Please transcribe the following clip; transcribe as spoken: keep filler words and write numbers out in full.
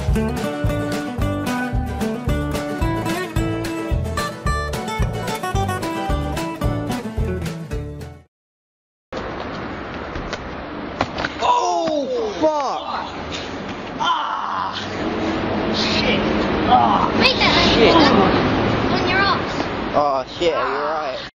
Oh, fuck! Ah! Shit! Ah! Make that Shit. on your arse. Oh shit, you're right.